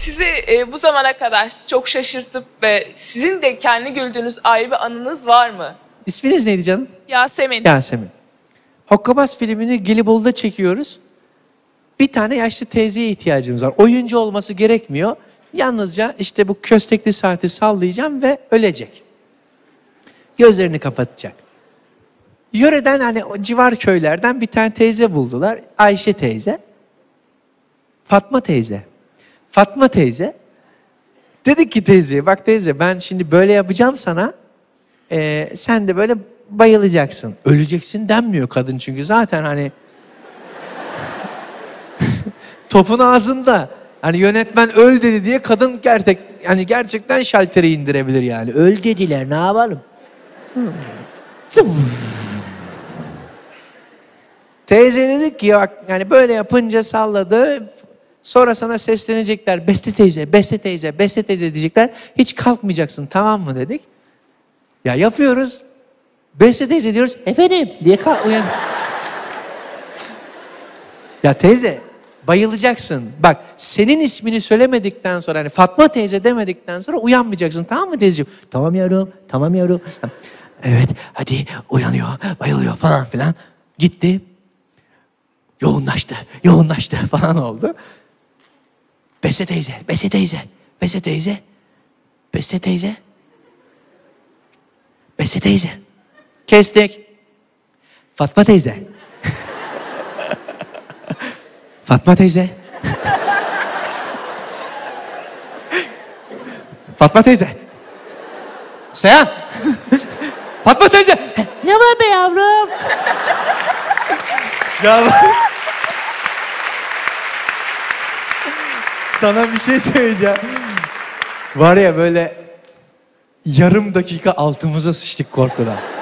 sizi bu zamana kadar çok şaşırtıp ve sizin de kendi güldüğünüz ayrı bir anınız var mı? İsminiz neydi canım? Yasemin. Yasemin. Hokkabaz filmini Gelibolu'da çekiyoruz. Bir tane yaşlı teyzeye ihtiyacımız var. Oyuncu olması gerekmiyor. Yalnızca işte bu köstekli saati sallayacağım ve ölecek. Gözlerini kapatacak. Yöreden hani o civar köylerden bir tane teyze buldular. Ayşe teyze. Fatma teyze. Fatma teyze. Dedi ki teyzeye, bak teyze ben şimdi böyle yapacağım sana. Sen de böyle bayılacaksın. Öleceksin denmiyor kadın çünkü zaten hani topun ağzında. Hani yönetmen öl dedi diye kadın gerçekten şalteri indirebilir yani. Öl dediler, ne yapalım? Teyze dedik ki bak yani böyle yapınca salladı. Sonra sana seslenecekler. Beste teyze, Beste teyze, Beste teyze diyecekler. Hiç kalkmayacaksın, tamam mı dedik. Ya yapıyoruz. Beste teyze diyoruz. Efendim diye uyan. Ya teyze bayılacaksın. Bak senin ismini söylemedikten sonra hani Fatma teyze demedikten sonra uyanmayacaksın, tamam mı teyzeciğim? Tamam yavrum, tamam yavrum. Evet hadi uyanıyor, bayılıyor falan filan. Gitti. Yoğunlaştı falan oldu. Beste teyze, Beste teyze, Beste teyze, Beste teyze, Beste teyze. Kestik. Fatma teyze. Fatma teyze. Fatma teyze. Seyhan. Fatma teyze. Ne var be yavrum? Ya sana bir şey söyleyeceğim. Var ya böyle yarım dakika altımıza sıçtık korkudan.